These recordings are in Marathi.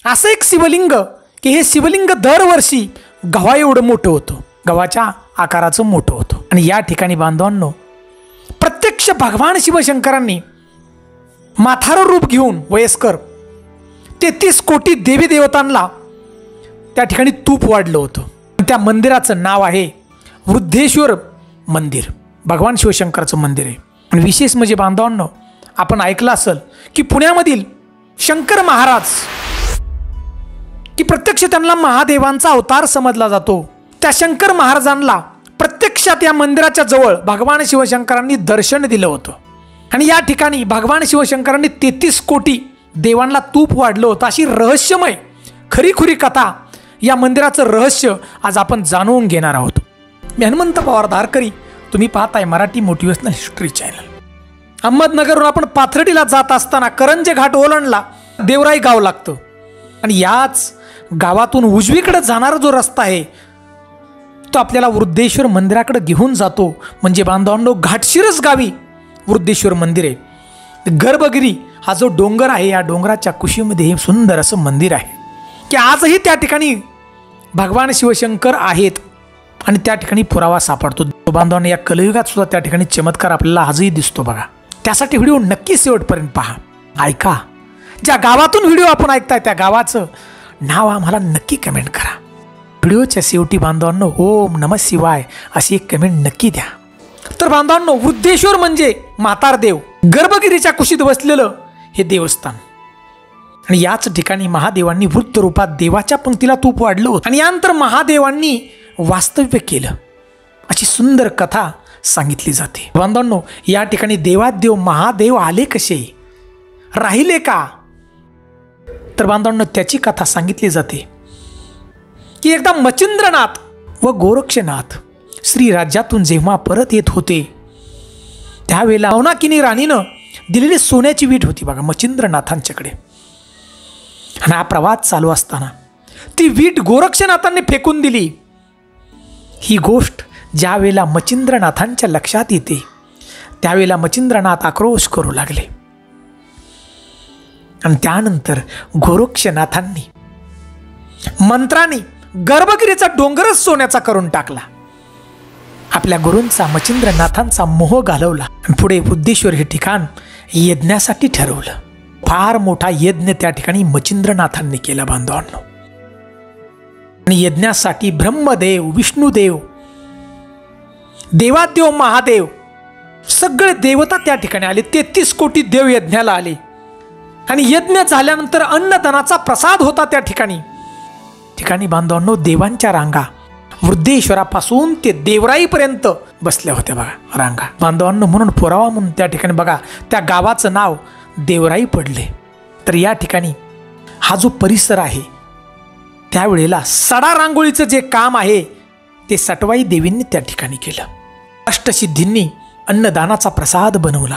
असं एक शिवलिंग की हे शिवलिंग दरवर्षी गव्हा एवढं मोठं होतं, गव्हाच्या आकाराचं मोठं होतं. आणि या ठिकाणी बांधवांनो प्रत्यक्ष भगवान शिवशंकरांनी माथार रूप घेऊन वयस्कर 33 कोटी देवी देवतांना त्या ठिकाणी तूप वाढलं होतं. त्या मंदिराचं नाव आहे वृद्धेश्वर मंदिर, भगवान शिवशंकराचं मंदिर आहे. आणि विशेष म्हणजे बांधवांनो आपण ऐकलं असेल की पुण्यामधील शंकर महाराज की प्रत्यक्ष त्यांना महादेवांचा अवतार समजला जातो. त्या शंकर महाराजांना प्रत्यक्षात या मंदिराच्या जवळ भगवान शिवशंकरांनी दर्शन दिलं होतं. आणि या ठिकाणी भगवान शिवशंकरांनी 33 कोटी देवांना तूप वाढलं होतं. अशी रहस्यमय खरीखुरी कथा या मंदिराचं रहस्य आज आपण जाणून घेणार आहोत. मी हनुमंत पवार धारकरी, तुम्ही पाहताय मराठी मोटिवेशनल हिस्ट्री चॅनल. अहमदनगरहून आपण पाथर्डीला जात असताना करंजे घाट ओलांडला देवराई गाव लागतं. आणि याच गावातून उजवीकडे जाणारा जो रस्ता आहे तो आपल्याला वृद्धेश्वर मंदिराकडे घेऊन जातो. म्हणजे बांधवांनो घाटशिरस गावी वृद्धेश्वर मंदिर आहे. गर्भगिरी हा जो डोंगर आहे, या डोंगराच्या कुशीमध्ये हे सुंदर असं मंदिर आहे की आजही त्या ठिकाणी भगवान शिवशंकर आहेत. आणि त्या ठिकाणी पुरावा सापडतो. बांधवांना या कलियुगात सुद्धा त्या ठिकाणी चमत्कार आपल्याला आजही दिसतो बघा. त्यासाठी व्हिडिओ नक्की शेवटपर्यंत पहा, ऐका. ज्या गावातून व्हिडिओ आपण ऐकताय त्या गावाचं नाव आम्हाला नक्की कमेंट करा. व्हिडिओच्या शेवटी बांधवांनो ओम नमः शिवाय अशी एक कमेंट नक्की द्या. तर बांधवांनो वृद्धेश्वर म्हणजे म्हातार देव, गर्भगिरीच्या कुशीत बसलेलं हे देवस्थान. आणि याच ठिकाणी महादेवांनी वृद्ध रूपात देवाच्या पंक्तीला तूप वाढलं होतं. आणि यानंतर महादेवांनी वास्तव्य केलं अशी सुंदर कथा सांगितली जाते. बांधवांनो या ठिकाणी देवादेव महादेव आले कसे, राहिले का, तर बांधवांनो त्याची कथा सांगितली जाते की एकदा मच्छिंद्रनाथ व गोरक्षनाथ श्री राज्यातून जेव्हा परत येत होते त्यावेळेला मौनाकिनी राणीनं दिलेली सोन्याची वीट होती बघा मच्छिंद्रनाथांच्याकडे. आणि हा प्रवास चालू असताना ती वीट गोरक्षनाथांनी फेकून दिली. ही गोष्ट ज्या वेळेला मच्छिंद्रनाथांच्या लक्षात येते त्यावेळेला मच्छिंद्रनाथ आक्रोश करू लागले. आणि त्यानंतर गोरक्षनाथांनी मंत्राने गर्भगिरीचा डोंगरच सोन्याचा करून टाकला. आपल्या गुरूंचा मच्छिंद्रनाथांचा मोह घालवला. पुढे वृद्धेश्वर हे ठिकाण यज्ञासाठी ठरवलं. फार मोठा यज्ञ त्या ठिकाणी मच्छिंद्रनाथांनी केला बांधवांनो. आणि यज्ञासाठी ब्रह्मदेव, विष्णुदेव, देवादेव, महादेव सगळे देवता त्या ठिकाणी आले. 33 कोटी देव यज्ञाला आले. आणि यज्ञ झाल्यानंतर अन्नदानाचा प्रसाद होता त्या ठिकाणी बांधवांनो देवांच्या रांगा वृद्धेश्वरापासून ते देवराईपर्यंत बसल्या होत्या बघा रांगा बांधवांनो. म्हणून पुरावा म्हणून त्या ठिकाणी बघा त्या गावाचं नाव देवराई पडले. तर या ठिकाणी हा जो परिसर आहे त्यावेळेला सडा रांगोळीचं जे काम आहे ते सटवाई देवींनी त्या ठिकाणी केलं. अष्टसिद्धींनी अन्नदानाचा प्रसाद बनवला.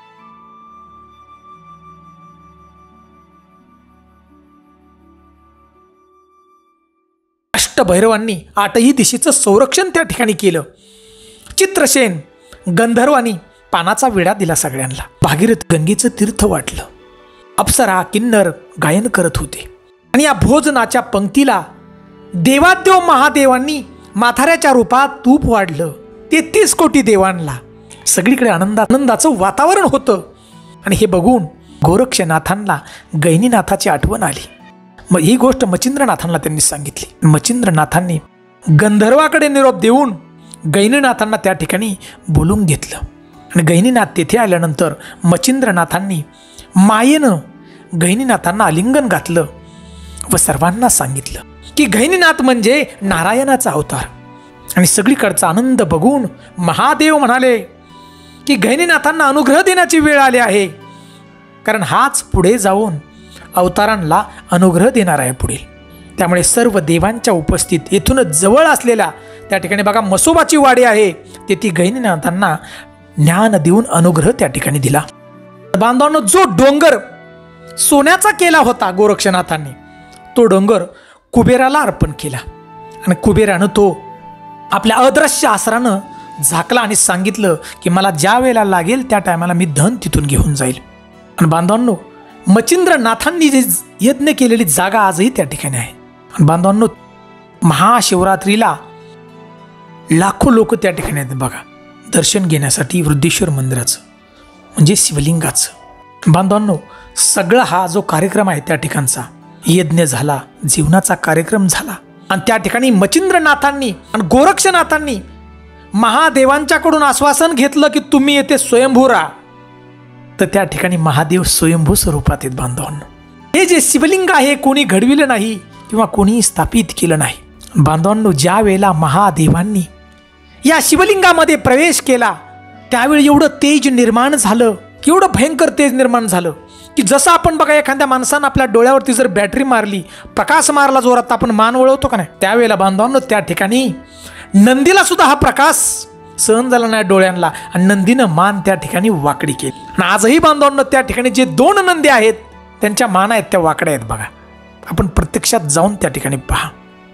अष्टभैरवांनी 8ही दिशेचं संरक्षण त्या ठिकाणी केलं. चित्रसेन गंधर्वांनी पानाचा विडा दिला सगळ्यांना. भागीरथ गंगेचं तीर्थ वाटलं. अप्सरा किन्नर गायन करत होते. आणि या भोजनाच्या पंक्तीला देवादेव महादेवांनी माथाऱ्याच्या रूपात तूप वाढलं. 33 कोटी देवांना सगळीकडे आनंदाचं वातावरण होतं. आणि हे बघून गोरक्षनाथांना गैनीनाथाची आठवण आली. मग ही गोष्ट मच्छिंद्रनाथांना त्यांनी सांगितली. मच्छिंद्रनाथांनी गंधर्वाकडे निरोप देऊन गैनीनाथांना त्या ठिकाणी बोलून घेतलं. आणि गैनीनाथ तेथे आल्यानंतर मच्छिंद्रनाथांनी मायेनं गैनीनाथांना आलिंगन घातलं व सर्वांना सांगितलं की गैनीनाथ म्हणजे नारायणाचा अवतार. आणि सगळीकडचा आनंद बघून महादेव म्हणाले की गैनीनाथांना अनुग्रह देण्याची वेळ आली आहे. कारण हाच पुढे जाऊन अवतारांना अनुग्रह देणार आहे पुढील. त्यामुळे सर्व देवांच्या उपस्थित येथूनच जवळ असलेल्या त्या ठिकाणी बघा मसोबाची वाडी आहे तेथे गैनीनाथांना ज्ञान देऊन अनुग्रह त्या ठिकाणी दिला. बांधवांनो जो डोंगर सोन्याचा केला होता गोरक्षनाथांनी तो डोंगर कुबेराला अर्पण केला. आणि कुबेरानं तो आपल्या अदृश्य आसरानं झाकला आणि सांगितलं की मला ज्या वेळेला लागेल त्या टायमाला मी धन तिथून घेऊन जाईल. आणि बांधवांनो मच्छिंद्रनाथांनी जे यज्ञ केलेली जागा आजही त्या ठिकाणी आहे. आणि बांधवांनो, महाशिवरात्रीला लाखो लोक त्या ठिकाणी आहेत बघा, दर्शन घेण्यासाठी वृद्धेश्वर मंदिराचं म्हणजे शिवलिंगाचं. बांधवांनो, सगळा हा जो कार्यक्रम आहे त्या ठिकाणचा यज्ञ झाला, जीवनाचा कार्यक्रम झाला. आणि त्या ठिकाणी मच्छिंद्रनाथांनी आणि गोरक्षनाथांनी महादेवांच्याकडून आश्वासन घेतलं की तुम्ही येथे स्वयंभू राहा. तर त्या ठिकाणी महादेव स्वयंभू स्वरूपात आहेत. बांधवांनो, हे जे शिवलिंग आहे कोणी घडविलं नाही किंवा कोणी स्थापित केलं नाही. बांधवांनो, ज्या वेळेला महादेवांनी या शिवलिंगामध्ये प्रवेश केला त्यावेळी एवढं तेज निर्माण झालं, एवढं भयंकर तेज निर्माण झालं की जसं आपण बघा एखाद्या माणसानं आपल्या डोळ्यावरती जर बॅटरी मारली, प्रकाश मारला जोरात, आपण मान वळवतो का नाही, त्यावेळेला बांधवांनो त्या ठिकाणी नंदीला सुद्धा हा प्रकाश सहन झाला नाही डोळ्यांना आणि नंदीनं मान त्या ठिकाणी वाकडी केली. आणि आजही बांधवांनो त्या ठिकाणी जे 2 नंदी आहेत त्यांच्या मान आहेत त्या वाकड्या आहेत बघा. आपण प्रत्यक्षात जाऊन त्या ठिकाणी पहा.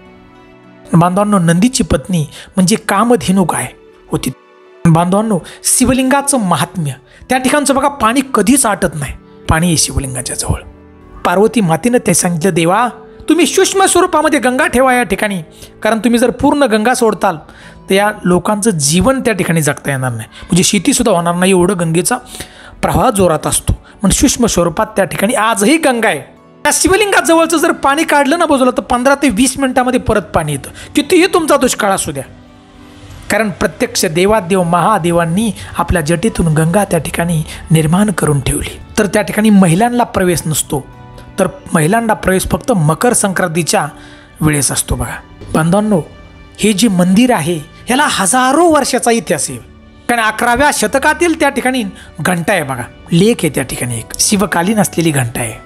बांधवांनो, नंदीची पत्नी म्हणजे कामधेनू गाय होती. बांधवांनो, शिवलिंगाचं महात्म्य त्या ठिकाणचं बघा, पाणी कधीच आटत नाही, पाणी आहे शिवलिंगाच्या जवळ. पार्वती मातेनं ते सांगितलं, देवा तुम्ही सूक्ष्म स्वरूपामध्ये गंगा ठेवा या ठिकाणी, कारण तुम्ही जर पूर्ण गंगा सोडताल तर या लोकांचं जीवन त्या ठिकाणी जगता येणार नाही, म्हणजे शेतीसुद्धा होणार नाही, एवढं गंगेचा प्रवाह जोरात असतो. म्हणजे सूक्ष्म स्वरूपात त्या ठिकाणी आजही गंगा आहे. त्या शिवलिंगाजवळचं जर पाणी काढलं ना बाजूला तर 15 ते 20 मिनिटामध्ये परत पाणी येतं, कितीही तुमचा दुष्काळ असू द्या. कारण प्रत्यक्ष देवादेव महादेवांनी आपल्या जटेतून गंगा त्या ठिकाणी निर्माण करून ठेवली. तर त्या ठिकाणी महिलांना प्रवेश नसतो, तर महिलांना प्रवेश फक्त मकर संक्रांतीच्या वेळेस असतो बघा. बांधवांनो, हे जे मंदिर आहे ह्याला हजारो वर्षाचा इतिहास आहे. कारण 11व्या शतकातील त्या ठिकाणी घंटा आहे बघा, लेख आहे त्या ठिकाणी, एक शिवकालीन असलेली घंटा आहे.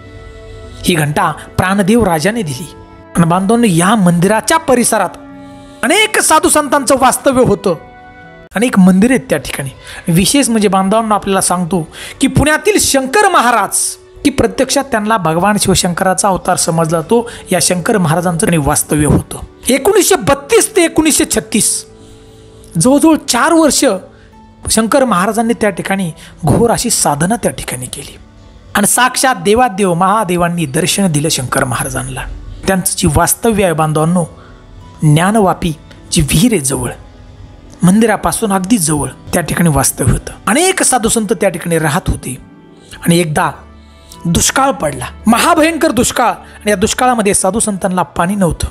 ही घंटा प्राणदेव राजाने दिली. आणि बांधवांनो, या मंदिराच्या परिसरात अनेक साधू संतांचं वास्तव्य होतं, अनेक मंदिर आहेत त्या ठिकाणी. विशेष म्हणजे बांधवांना आपल्याला सांगतो की पुण्यातील शंकर महाराज की प्रत्यक्षात त्यांना भगवान शिवशंकराचा अवतार समजला, तो या शंकर महाराजांचं वास्तव्य होतं. 1932 ते 1936 जवळजवळ 4 वर्ष शंकर महाराजांनी त्या ठिकाणी घोर अशी साधना त्या ठिकाणी केली. आणि साक्षात देवादेव महादेवांनी दर्शन दिलं शंकर महाराजांना. त्यांचं जी वास्तव्य आहे बांधवांनो, ज्ञानवापी जी विहीर आहे जवळ, मंदिरापासून अगदी जवळ त्या ठिकाणी वास्तव्य होतं. अनेक साधुसंत त्या ठिकाणी राहत होते. आणि एकदा दुष्काळ पडला, महाभयंकर दुष्काळ. आणि या दुष्काळामध्ये साधुसंतांना पाणी नव्हतं.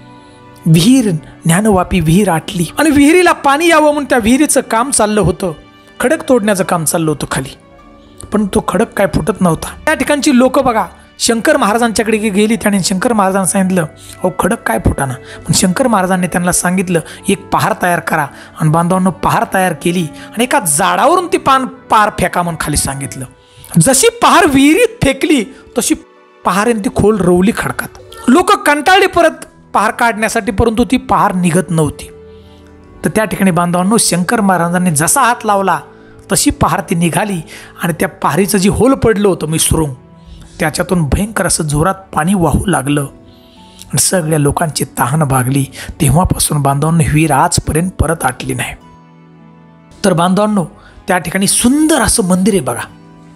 विहीर, ज्ञानवापी विहीर आटली आणि विहिरीला पाणी यावं म्हणून त्या विहिरीचं काम चाललं होतं. खडक तोडण्याचं काम चाललं होतं खाली, पण तो खडक काय फुटत नव्हता. त्या ठिकाणची लोक बघा शंकर महाराजांच्याकडे गेली, त्याने शंकर महाराजांना सांगितलं, अहो खडक काय फुटाना. पण शंकर महाराजांनी त्यांना सांगितलं, एक पहार तयार करा. आणि बांधवांनो, पहार तयार केली आणि एका झाडावरून ती पहार फेका म्हणून खाली सांगितलं. जशी पहार विहिरीत फेकली तशी पहारेने ती खोल रोवली खडकात. लोक कंटाळली परत पहार काढण्यासाठी, परंतु ती पहार निघत नव्हती. तर त्या ठिकाणी बांधवांनो, शंकर महाराजांनी जसा हात लावला तशी पहार ती निघाली. आणि त्या पहारीचं जे होल पडलं होतं मिसळून, त्याच्यातून भयंकर असं जोरात पाणी वाहू लागलं आणि सगळ्या लोकांची तहान भागली. तेव्हापासून बांधवांनो विहीर आजपर्यंत परत आटली नाही. तर बांधवांनो, त्या ठिकाणी सुंदर असं मंदिर आहे बघा,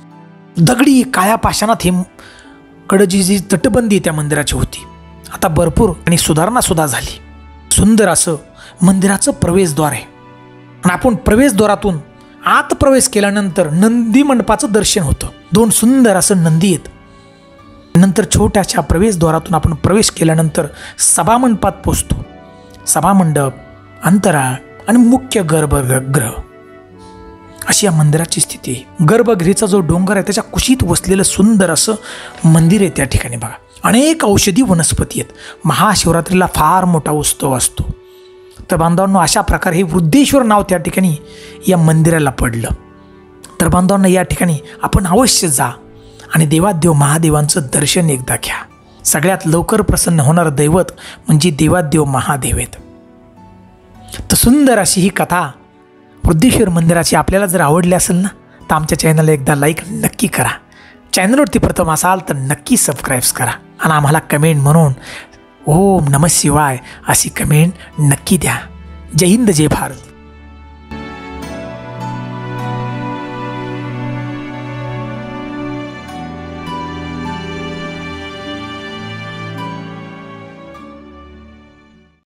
दगडी काळ्या पाषाणात. हे कडची जी तटबंदी त्या मंदिराची होती, आता भरपूर आणि सुधारणा सुद्धा झाली. सुंदर असं मंदिराचं प्रवेशद्वार आहे. आणि आपण प्रवेशद्वारातून आत प्रवेश केल्यानंतर नंदी मंडपाचं दर्शन होतं. 2 सुंदर असं नंदी आहेत. नंतर छोट्याशा प्रवेशद्वारातून आपण प्रवेश केल्यानंतर सभामंडपात पोचतो. सभामंडप, अंतराळ आणि मुख्य गर्भगृह अशी या मंदिराची स्थिती आहे. गर्भगृहाचा जो डोंगर आहे त्याच्या कुशीत वसलेलं सुंदर असं मंदिर आहे त्या ठिकाणी बघा. अनेक औषधी वनस्पती आहेत. महाशिवरात्रीला फार मोठा उत्सव असतो. तर बांधवांनो, अशा प्रकारे हे वृद्धेश्वर नाव त्या ठिकाणी या मंदिराला पडलं. तर बांधवांनो, या ठिकाणी आपण अवश्य जा आणि देवादेव महादेवांचं दर्शन एकदा घ्या. सगळ्यात लवकर प्रसन्न होणारं दैवत म्हणजे देवादेव महादेव आहेत. तर सुंदर अशी ही कथा वृद्धेश्वर मंदिराची आपल्याला जर आवडली असेल ना, तर आमच्या चॅनलला एकदा लाईक नक्की करा. चॅनलवरती प्रथम असाल तर नक्की सबस्क्राईब करा आणि आम्हाला कमेंट म्हणून ओम नमः शिवाय अशी कमेंट नक्की द्या. जय हिंद, जय भारत.